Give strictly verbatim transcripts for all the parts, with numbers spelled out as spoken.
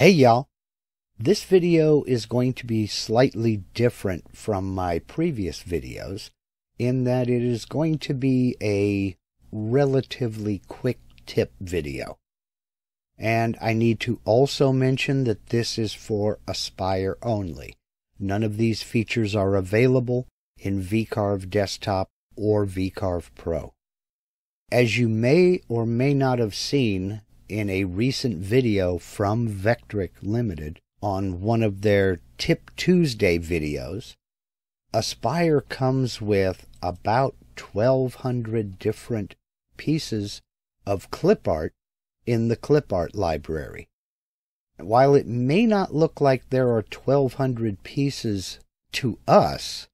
Hey y'all, this video is going to be slightly different from my previous videos in that it is going to be a relatively quick tip video. And I need to also mention that this is for Aspire only. None of these features are available in VCarve Desktop or VCarve Pro. As you may or may not have seen in a recent video from Vectric Limited on one of their Tip Tuesday videos, Aspire comes with about twelve hundred different pieces of clip art in the Clipart Library. While it may not look like there are twelve hundred pieces to us,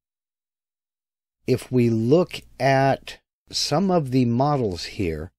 if we look at some of the models here,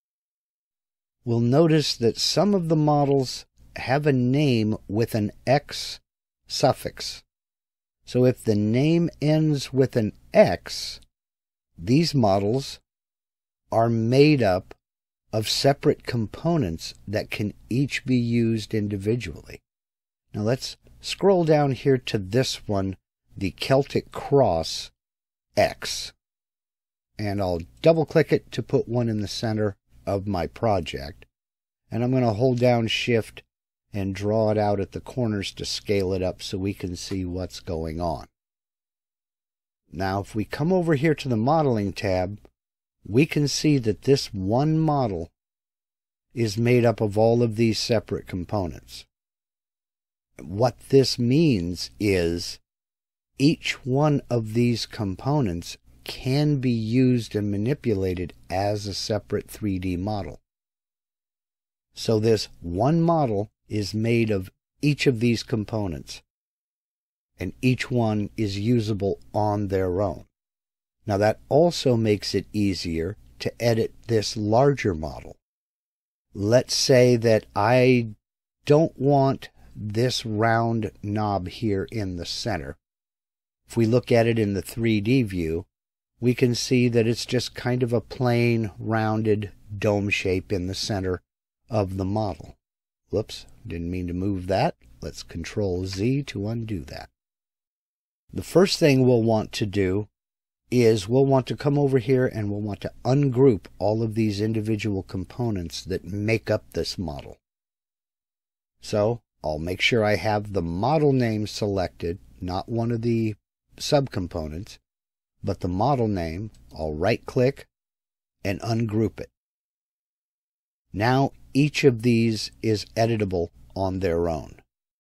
we'll notice that some of the models have a name with an X suffix. So if the name ends with an X, these models are made up of separate components that can each be used individually. Now let's scroll down here to this one, the Celtic Cross X. And I'll double click it to put one in the center of my project. And I'm going to hold down Shift and draw it out at the corners to scale it up so we can see what's going on. Now if we come over here to the Modeling tab, we can see that this one model is made up of all of these separate components. What this means is each one of these components can be used and manipulated as a separate three D model. So this one model is made of each of these components, and each one is usable on their own. Now that also makes it easier to edit this larger model. Let's say that I don't want this round knob here in the center. If we look at it in the three D view, we can see that it's just kind of a plain, rounded dome shape in the center of the model. Whoops, didn't mean to move that. Let's Control Z to undo that. The first thing we'll want to do is we'll want to come over here and we'll want to ungroup all of these individual components that make up this model. So I'll make sure I have the model name selected, not one of the subcomponents, but the model name. I'll right-click and ungroup it. Now each of these is editable on their own.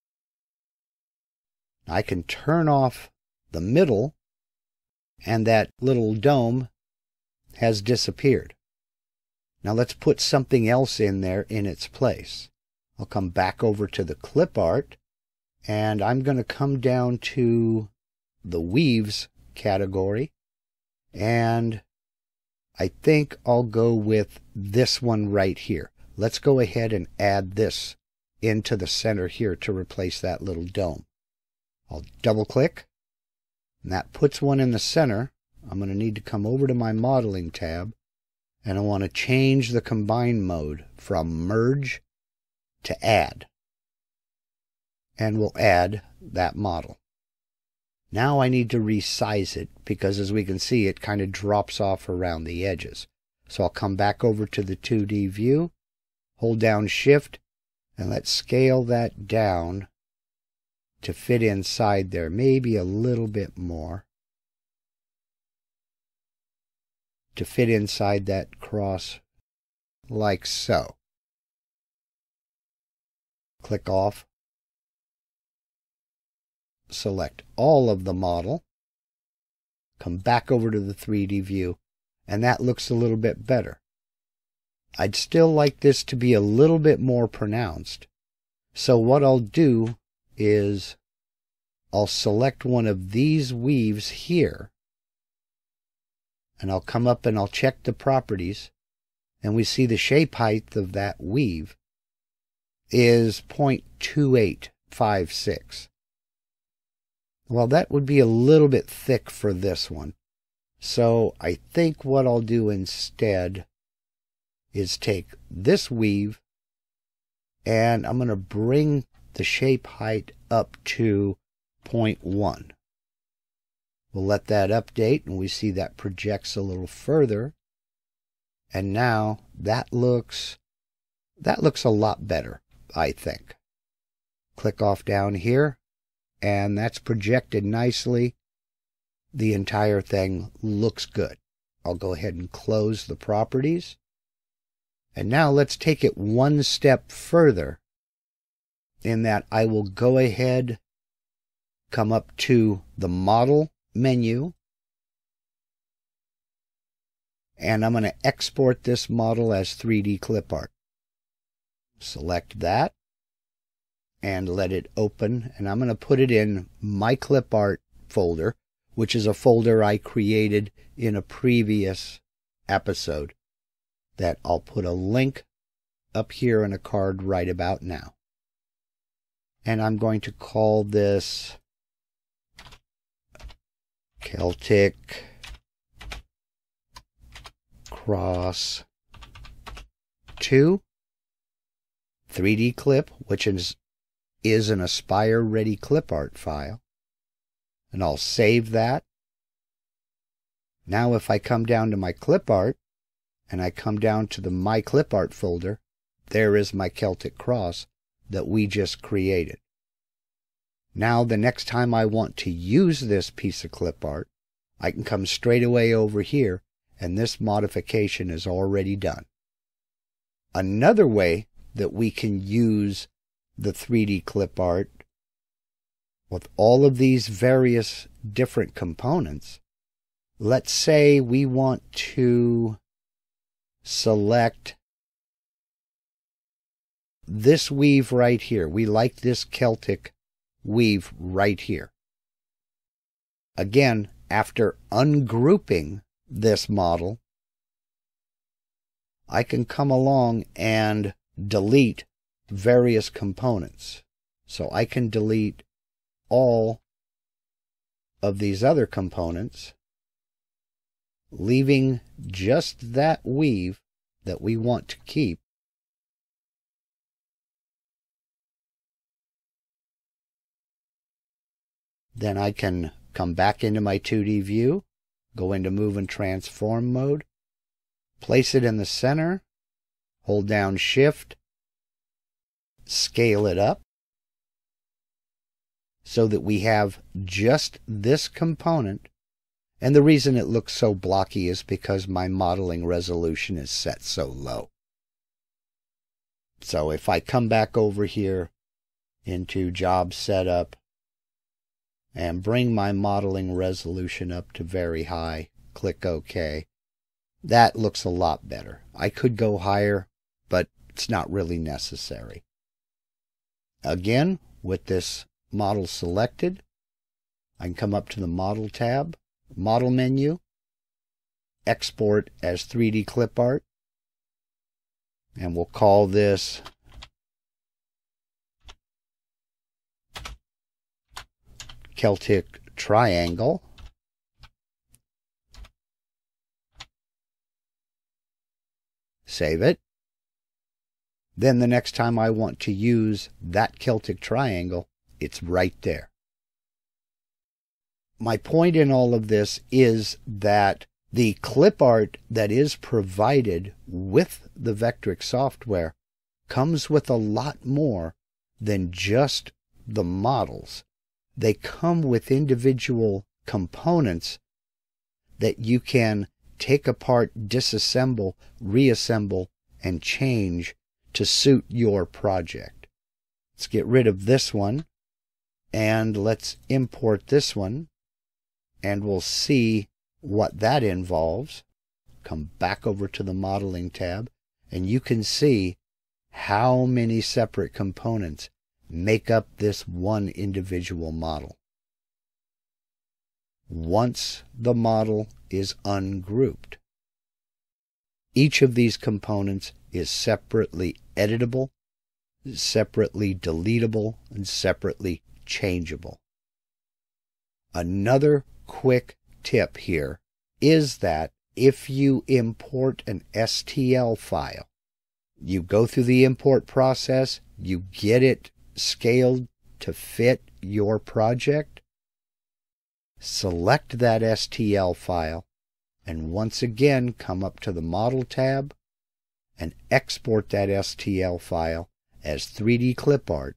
I can turn off the middle, and that little dome has disappeared. Now let's put something else in there in its place. I'll come back over to the clip art, and I'm going to come down to the Weaves category, and I think I'll go with this one right here. Let's go ahead and add this into the center here to replace that little dome. I'll double click, and that puts one in the center. I'm going to need to come over to my Modeling tab, and I want to change the combine mode from Merge to Add. And we'll add that model. Now I need to resize it because, as we can see, it kind of drops off around the edges. So I'll come back over to the two D view, hold down Shift, and let's scale that down to fit inside there, maybe a little bit more, to fit inside that cross like so. Click off. Select all of the model, come back over to the three D view, and that looks a little bit better. I'd still like this to be a little bit more pronounced, so what I'll do is I'll select one of these weaves here, and I'll come up and I'll check the properties, and we see the shape height of that weave is zero point two eight five six. Well, that would be a little bit thick for this one. So I think what I'll do instead is take this weave and I'm going to bring the shape height up to zero point one. We'll let that update, and we see that projects a little further. And now that looks, that looks a lot better, I think. Click off down here, and that's projected nicely. The entire thing looks good. I'll go ahead and close the properties. And now let's take it one step further, in that I will go ahead, come up to the Model menu, and I'm going to export this model as three D Clipart. Select that and let it open, and I'm going to put it in my Clipart folder, which is a folder I created in a previous episode that I'll put a link up here in a card right about now. And I'm going to call this Celtic Cross two three D clip, which is, is an Aspire ready Clipart file. And I'll save that. Now if I come down to my Clipart, and I come down to the My Clipart folder, there is my Celtic Cross that we just created. Now the next time I want to use this piece of Clipart, I can come straight away over here, and this modification is already done. Another way that we can use the three D Clipart with all of these various different components, let's say we want to select this weave right here. We like this Celtic weave right here. Again, after ungrouping this model, I can come along and delete various components. So I can delete all of these other components, leaving just that weave that we want to keep. Then I can come back into my two D view, go into Move and Transform mode, place it in the center, hold down Shift, scale it up, so that we have just this component. And the reason it looks so blocky is because my modeling resolution is set so low. So if I come back over here into Job Setup and bring my modeling resolution up to very high, click OK, that looks a lot better. I could go higher, but it's not really necessary. Again, with this model selected, I can come up to the Model tab, Model menu, Export as three D Clipart, and we'll call this Celtic Triangle. Save it. Then the next time I want to use that Celtic Triangle, it's right there. My point in all of this is that the Clipart that is provided with the Vectric software comes with a lot more than just the models. They come with individual components that you can take apart, disassemble, reassemble, and change to suit your project. Let's get rid of this one, and let's import this one, and we'll see what that involves. Come back over to the Modeling tab, and you can see how many separate components make up this one individual model. Once the model is ungrouped, each of these components is separately editable, separately deletable, and separately changeable. Another quick tip here is that if you import an S T L file, you go through the import process, you get it scaled to fit your project, select that S T L file, and once again come up to the Model tab and export that S T L file as three D clip art.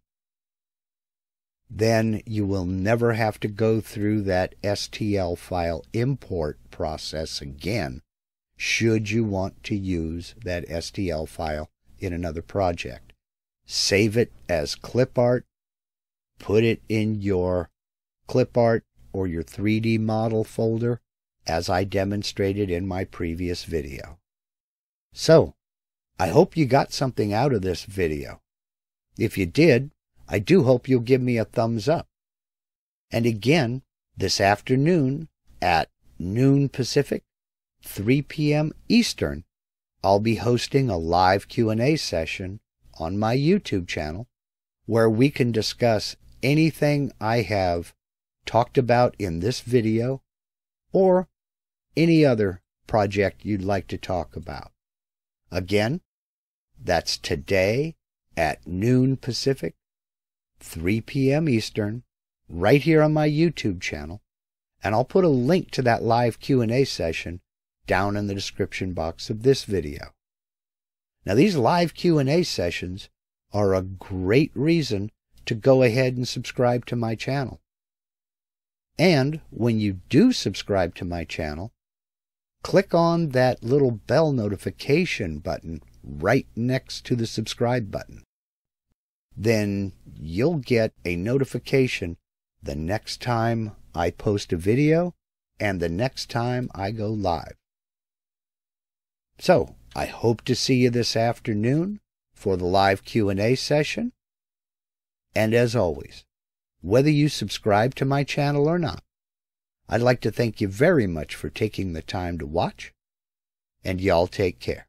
Then you will never have to go through that S T L file import process again, should you want to use that S T L file in another project. Save it as clip art, put it in your clip art or your three D model folder, as I demonstrated in my previous video. So, I hope you got something out of this video. If you did, I do hope you'll give me a thumbs up. And again, this afternoon at noon Pacific, three p m Eastern, I'll be hosting a live Q and A session on my YouTube channel where we can discuss anything I have talked about in this video or any other project you'd like to talk about. Again, that's today at noon Pacific, three p m Eastern, right here on my YouTube channel, and I'll put a link to that live Q and A session down in the description box of this video. Now, these live Q and A sessions are a great reason to go ahead and subscribe to my channel. And when you do subscribe to my channel, click on that little bell notification button right next to the subscribe button. Then you'll get a notification the next time I post a video and the next time I go live. So, I hope to see you this afternoon for the live Q and A session. And as always, whether you subscribe to my channel or not, I'd like to thank you very much for taking the time to watch, and y'all take care.